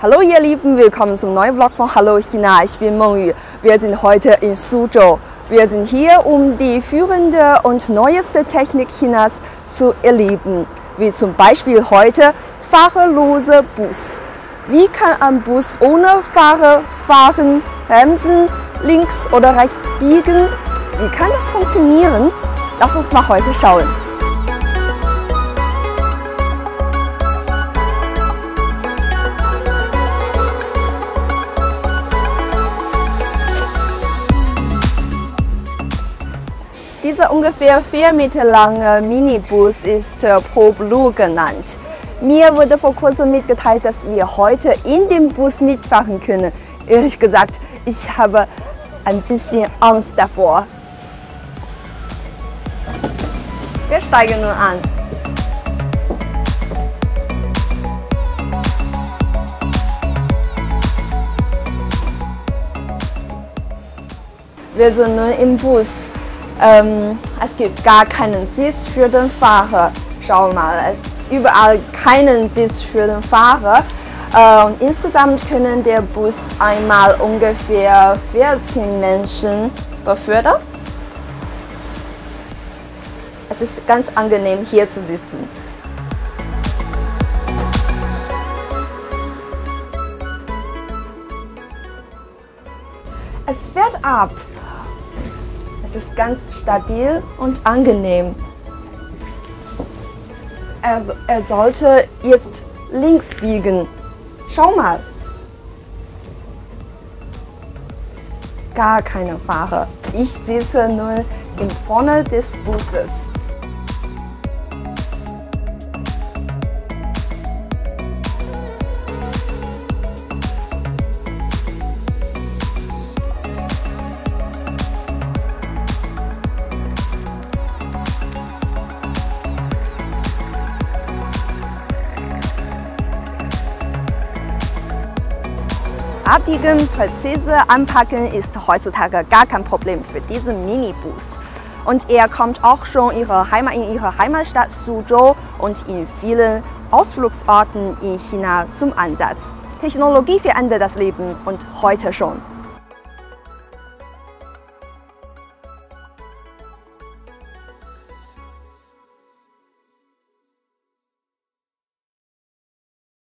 Hallo ihr Lieben, willkommen zum neuen Vlog von Hallo China. Ich bin Meng Yu. Wir sind heute in Suzhou. Wir sind hier, um die führende und neueste Technik Chinas zu erleben. Wie zum Beispiel heute fahrerlose Bus. Wie kann ein Bus ohne Fahrer fahren, bremsen, links oder rechts biegen? Wie kann das funktionieren? Lass uns mal heute schauen. Dieser ungefähr 4 Meter lange Minibus ist ProBlue genannt. Mir wurde vor kurzem mitgeteilt, dass wir heute in dem Bus mitfahren können. Ehrlich gesagt, ich habe ein bisschen Angst davor. Wir steigen nun an. Wir sind nun im Bus. Es gibt gar keinen Sitz für den Fahrer. Schau mal, es gibt überall keinen Sitz für den Fahrer. Insgesamt können der Bus einmal ungefähr 14 Menschen befördern. Es ist ganz angenehm, hier zu sitzen. Es fährt ab. Es ist ganz stabil und angenehm. Er sollte jetzt links biegen. Schau mal. Gar keine Fahrer. Ich sitze nur in vorne des Busses. Abbiegen, präzise anpacken ist heutzutage gar kein Problem für diesen Minibus. Und er kommt auch schon in ihrer Heimatstadt Suzhou und in vielen Ausflugsorten in China zum Einsatz. Technologie verändert das Leben und heute schon.